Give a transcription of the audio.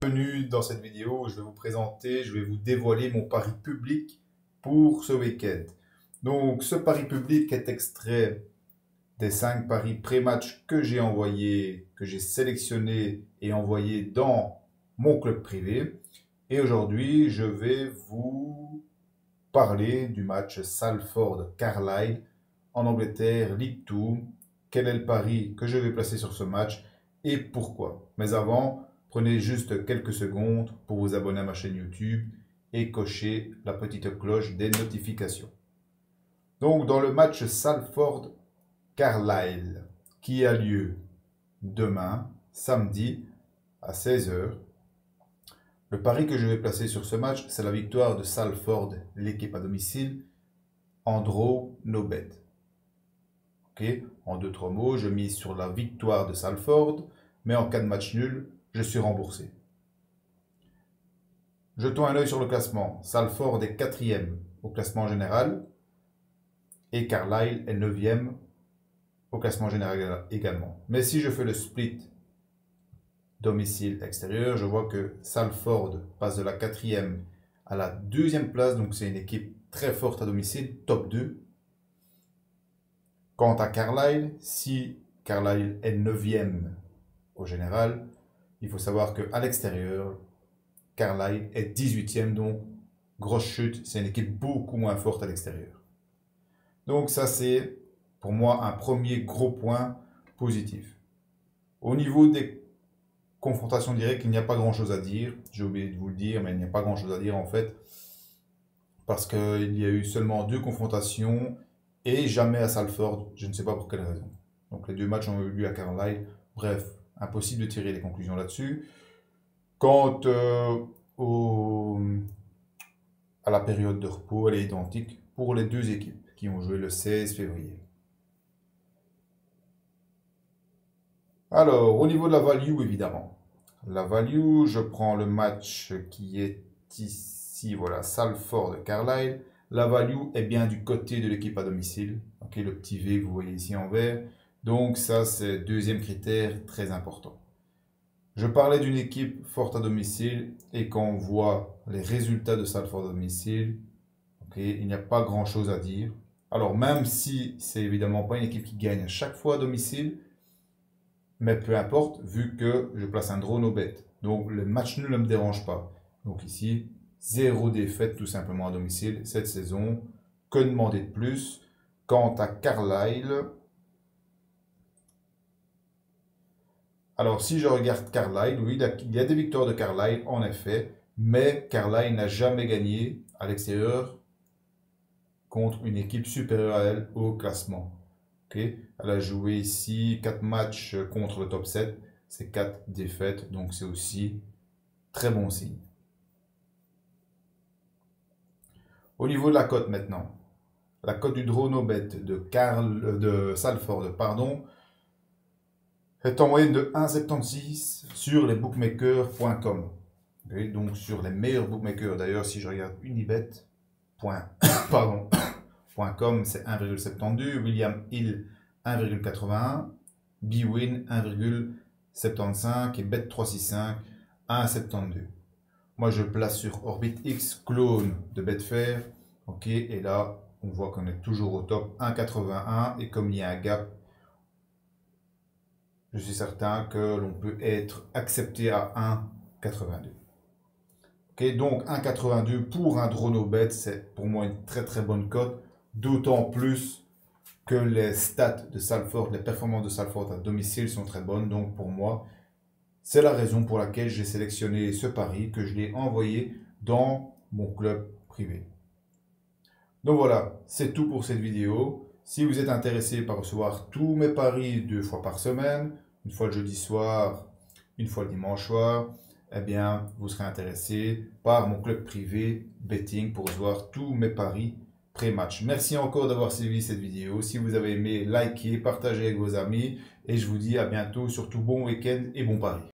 Bienvenue dans cette vidéo où je vais vous présenter, je vais vous dévoiler mon pari public pour ce week-end. Donc ce pari public est extrait des 5 paris pré-match que j'ai envoyés, que j'ai sélectionnés et envoyés dans mon club privé. Et aujourd'hui, je vais vous parler du match Salford-Carlisle en Angleterre, League 2. Quel est le pari que je vais placer sur ce match et pourquoi? Mais avant, prenez juste quelques secondes pour vous abonner à ma chaîne YouTube et cocher la petite cloche des notifications. Donc, dans le match Salford-Carlisle, qui a lieu demain, samedi, à 16 h, le pari que je vais placer sur ce match, c'est la victoire de Salford, l'équipe à domicile, en draw, no bet. Okay. En 2-3 mots, je mise sur la victoire de Salford, mais en cas de match nul, je suis remboursé. Jetons un œil sur le classement. Salford est 4e au classement général et Carlisle est 9e au classement général également. Mais si je fais le split domicile-extérieur, je vois que Salford passe de la 4e à la 2e place, donc c'est une équipe très forte à domicile, top 2. Quant à Carlisle, si Carlisle est 9e au général, il faut savoir qu'à l'extérieur, Carlisle est 18e, donc grosse chute, c'est une équipe beaucoup moins forte à l'extérieur. Donc ça c'est pour moi un premier gros point positif. Au niveau des confrontations directes, il n'y a pas grand chose à dire, j'ai oublié de vous le dire, mais il n'y a pas grand chose à dire en fait, parce qu'il y a eu seulement 2 confrontations et jamais à Salford, je ne sais pas pour quelle raison. Donc les 2 matchs ont eu lieu à Carlisle, bref, impossible de tirer des conclusions là-dessus. Quant à la période de repos, elle est identique pour les 2 équipes qui ont joué le 16 février. Alors, au niveau de la value, évidemment. La value, je prends le match qui est ici, voilà, Salford-Carlisle. La value est bien du côté de l'équipe à domicile. Okay, le petit V que vous voyez ici en vert. Donc ça, c'est le 2e critère très important. Je parlais d'une équipe forte à domicile et quand on voit les résultats de Salford à domicile, okay, il n'y a pas grand chose à dire. Alors même si c'est évidemment pas une équipe qui gagne à chaque fois à domicile, mais peu importe, vu que je place un draw no bet. Donc le match nul ne me dérange pas. Donc ici, 0 défaite tout simplement à domicile cette saison. Que demander de plus? Quant à Carlisle, alors si je regarde Carlisle, oui, il y a des victoires de Carlisle en effet, mais Carlisle n'a jamais gagné à l'extérieur contre une équipe supérieure à elle au classement. Okay. Elle a joué ici 4 matchs contre le top 7, c'est 4 défaites, donc c'est aussi très bon signe. Au niveau de la cote maintenant, la cote du draw no bet de Salford, pardon, est en moyenne de 1,76 sur les bookmakers.com. Okay. Donc sur les meilleurs bookmakers, d'ailleurs si je regarde unibet.com, c'est 1,72, William Hill 1,81, Bwin 1,75 et Bet365 1,72. Moi je place sur OrbitX, clone de Betfair. Ok, et là on voit qu'on est toujours au top 1,81 et comme il y a un gap, je suis certain que l'on peut être accepté à 1,82. Ok, donc 1,82 pour un draw no bet, c'est pour moi une très très bonne cote. D'autant plus que les stats de Salford, les performances de Salford à domicile sont très bonnes. Donc pour moi, c'est la raison pour laquelle j'ai sélectionné ce pari, que je l'ai envoyé dans mon club privé. Donc voilà, c'est tout pour cette vidéo. Si vous êtes intéressé par recevoir tous mes paris 2 fois par semaine, une fois le jeudi soir, une fois le dimanche soir, eh bien, vous serez intéressé par mon club privé betting pour recevoir tous mes paris pré-match. Merci encore d'avoir suivi cette vidéo. Si vous avez aimé, likez, partagez avec vos amis. Et je vous dis à bientôt. Surtout bon week-end et bon pari.